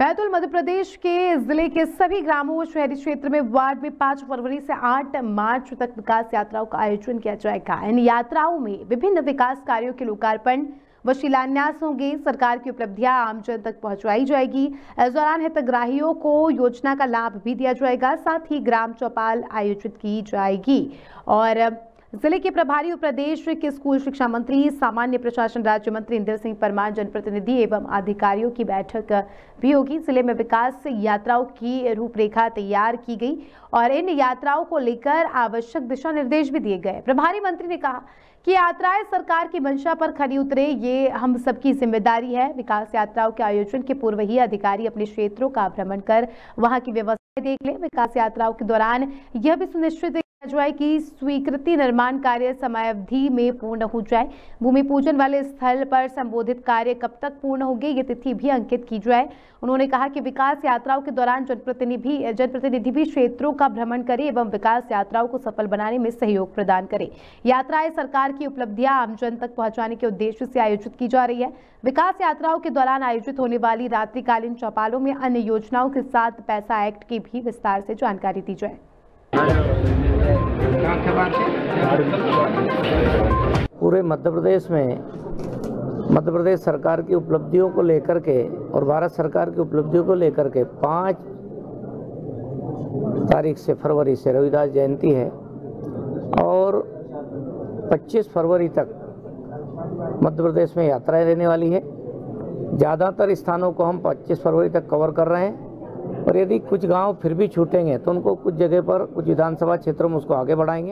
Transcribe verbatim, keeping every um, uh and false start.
बैतूल मध्य प्रदेश के जिले के सभी ग्रामों और शहरी क्षेत्र में वार्ड में पाँच फरवरी से आठ मार्च तक विकास यात्राओं का आयोजन किया जाएगा। इन यात्राओं में विभिन्न विकास कार्यों के लोकार्पण व शिलान्यास होंगे। सरकार की उपलब्धियां आमजन तक पहुंचाई जाएगी। इस दौरान हितग्राहियों को योजना का लाभ भी दिया जाएगा। साथ ही ग्राम चौपाल आयोजित की जाएगी और जिले के प्रभारी और प्रदेश के स्कूल शिक्षा मंत्री, सामान्य प्रशासन राज्य मंत्री इंदर सिंह परमार, जनप्रतिनिधि एवं अधिकारियों की बैठक भी होगी। जिले में विकास यात्राओं की रूपरेखा तैयार की गई और इन यात्राओं को लेकर आवश्यक दिशा निर्देश भी दिए गए। प्रभारी मंत्री ने कहा कि यात्राएं सरकार की मंशा पर खरी उतरे, ये हम सबकी जिम्मेदारी है। विकास यात्राओं के आयोजन के पूर्व ही अधिकारी अपने क्षेत्रों का भ्रमण कर वहां की व्यवस्थाएं देख लें। विकास यात्राओं के दौरान यह भी सुनिश्चित जाए कि स्वीकृति निर्माण कार्य समयावधि में पूर्ण हो जाए। भूमि पूजन वाले स्थल पर संबोधित कार्य कब तक पूर्ण होंगे, ये तिथि भी अंकित की जाए। उन्होंने कहा कि विकास यात्राओं के दौरान जनप्रतिनिधि जनप्रतिनिधि भी क्षेत्रों का भ्रमण करें एवं विकास यात्राओं को सफल बनाने में सहयोग प्रदान करें। यात्राएं सरकार की उपलब्धियां आमजन तक पहुंचाने के उद्देश्य से आयोजित की जा रही है। विकास यात्राओं के दौरान आयोजित होने वाली रात्रिकालीन चौपालों में अन्य योजनाओं के साथ पैसा एक्ट की भी विस्तार से जानकारी दी जाए। पूरे मध्य प्रदेश में मध्य प्रदेश सरकार की उपलब्धियों को लेकर के और भारत सरकार की उपलब्धियों को लेकर के पाँच तारीख से फरवरी से रविदास जयंती है और पच्चीस फरवरी तक मध्य प्रदेश में यात्राएं रहने वाली है। ज़्यादातर स्थानों को हम पच्चीस फरवरी तक कवर कर रहे हैं और यदि कुछ गांव फिर भी छूटेंगे तो उनको कुछ जगह पर कुछ विधानसभा क्षेत्रों में उसको आगे बढ़ाएंगे।